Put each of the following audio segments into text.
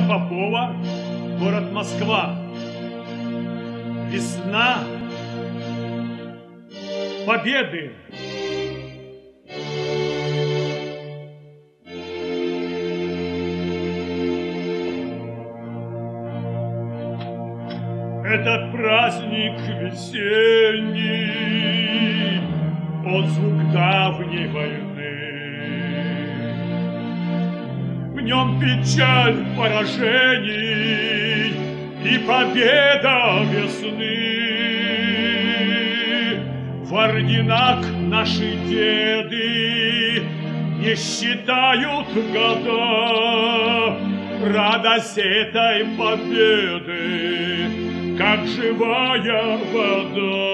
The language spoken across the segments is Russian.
Попова, город Москва. Весна победы. Этот праздник весенний, он звук давней войны. В нем печаль поражений и победа весны. В орденах наши деды не считают года, радость этой победы, как живая вода.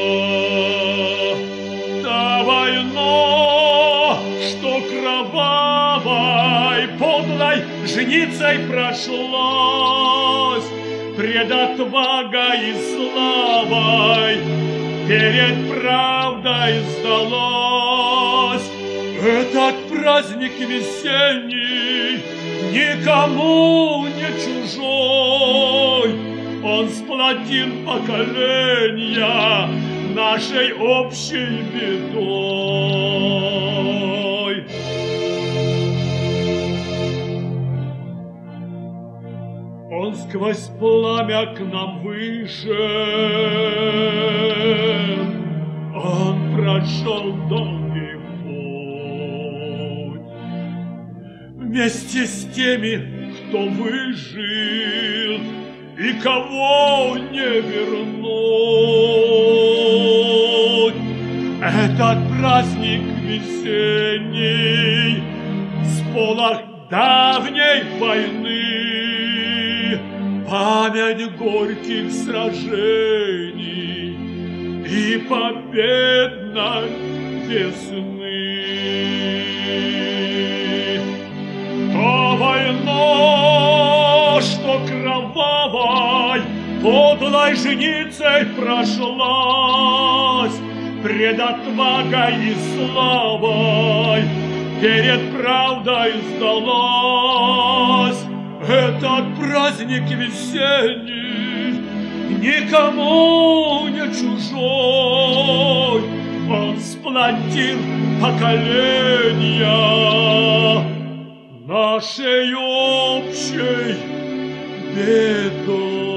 Та война, что кровавой, подлой жницей прошлась, пред отвагой и славой, перед правдой сдалась. Этот праздник весенний никому не чужой, он сплотил поколения нашей общей бедой. Он сквозь пламя к нам вышел, он прошел долгий путь. Вместе с теми, кто выжил и кого не вернуть. Этот праздник весенний, сполох давней войны, память горьких сражений и победной весны. То война, что кровавой, подлой жницей прошлась, пред отвагой и славой, перед правдой сдалась. Этот праздник весенний никому не чужой, он сплотил поколения нашей общей бедой.